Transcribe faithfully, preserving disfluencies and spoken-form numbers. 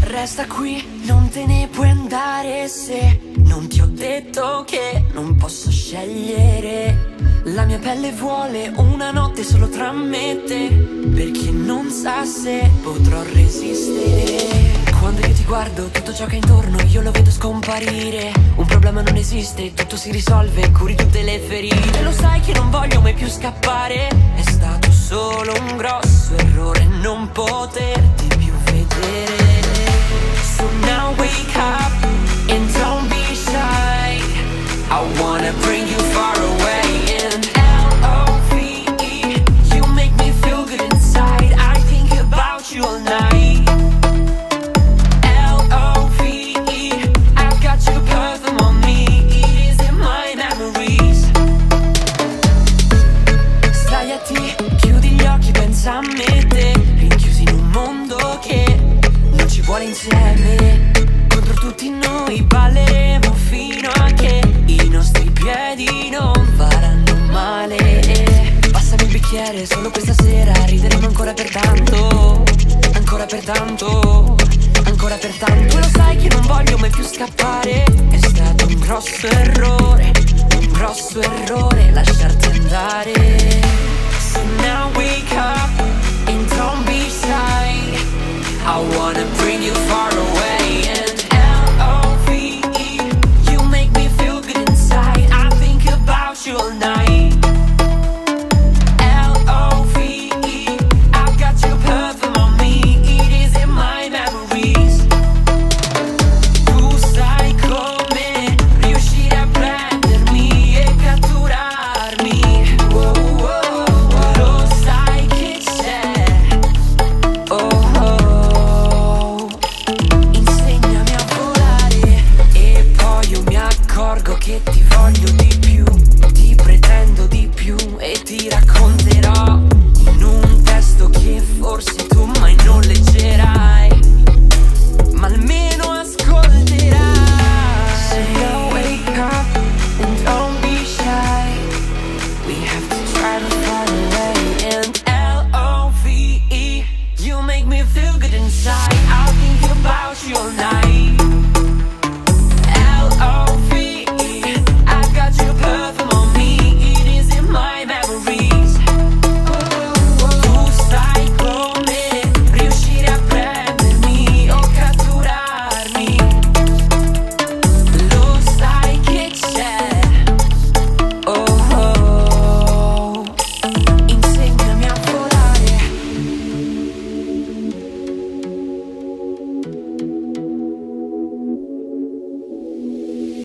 Resta qui, non te ne puoi andare se non ti ho detto che non posso scegliere. La mia pelle vuole una notte solo tra me e te, perché non sa se potrò resistere. Quando io ti guardo, tutto ciò che è intorno io lo vedo scomparire. Un problema non esiste, tutto si risolve, curi tutte le ferite. Lo sai che non voglio mai più scappare. È stato solo un grosso errore non poterti più vedere. So now wake up and don't be shy. I wanna bring you far away. And L O V E, you make me feel good inside. I think about you all night. L O V E, I've got your perfume on me. It is in my memories. Sdraiati, chiudi gli occhi, pensa a me e te, rinchiusi in un mondo che non ci vuole insieme. Contro tutti noi balleremo fino a che i nostri piedi non faranno male. Passami il bicchiere solo questa sera, rideremo ancora per tanto, ancora per tanto, ancora per tanto. Lo sai che non voglio mai più scappare. È stato un grosso errore, un grosso errore lasciarti andare. So now wake up and don't be shy. I wanna bring you far